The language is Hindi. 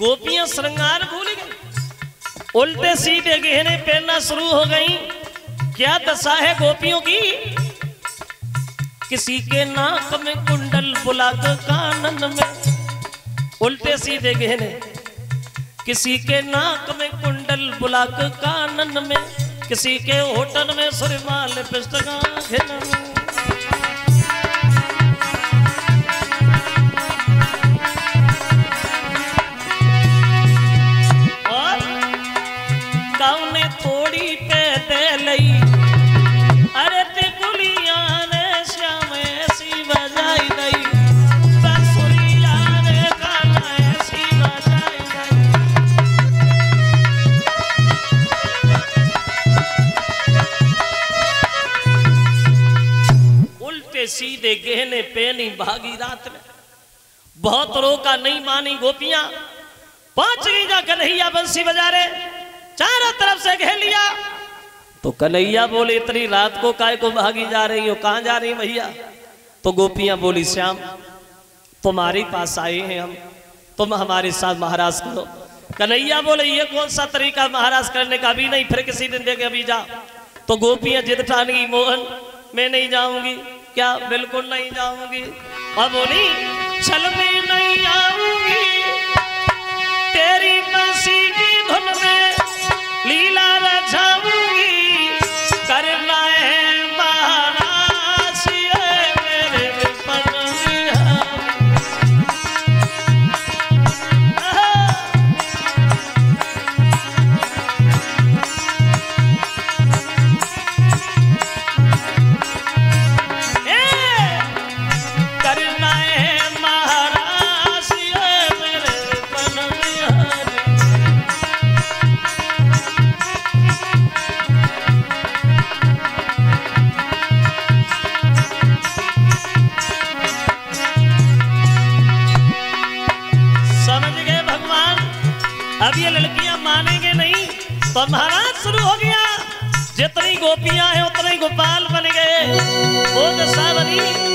गोपियां श्रृंगार भूल गई, उल्टे सीधे गहने पहनना शुरू हो गई। क्या दशा है गोपियों की? किसी के नाक में कुंडल बुलाक कानन में उल्टे सीधे गहने, किसी के नाक में कुंडल बुलाक कानन में, किसी के होठन में सुरमाल पिस्टका घेन। थोड़ी पे दे लई अरे तिकुलिया ने श्याम ऐसी बजाई दई, बंसुरिया ने गाना ऐसी बजाई दई। उल्टे सीधे गहने पहनी भागी रात में, बहुत रोका नहीं मानी गोपियां, पहुंच गई जा कन्हैया बंसी बजा रहे, चारों तरफ से घेर लिया। तो कन्हैया बोले इतनी रात को काय को भागी जा रही हो, कहां जा रही भैया? तो गोपियां बोली श्याम तुम्हारे पास आए हैं हम, तुम हमारे साथ महाराज करो। कन्हैया बोले ये कौन सा तरीका महाराज करने का? अभी नहीं, फिर किसी दिन देखे, अभी जा। तो गोपियां जिद ठान गई, मोहन मैं नहीं जाऊंगी। क्या? बिल्कुल नहीं जाऊंगी। और बोली चल मैं नहीं आऊंगी, तेरी बंसी की धुन में लीला रचाऊंगी, करना है महाराज ये मेरे विपन करना है महाराज ये मेरे विपन अब ये लड़कियां मानेंगे नहीं तो महाराज शुरू हो गया। जितनी गोपियां हैं उतने गोपाल बन गए। वो दशा बनी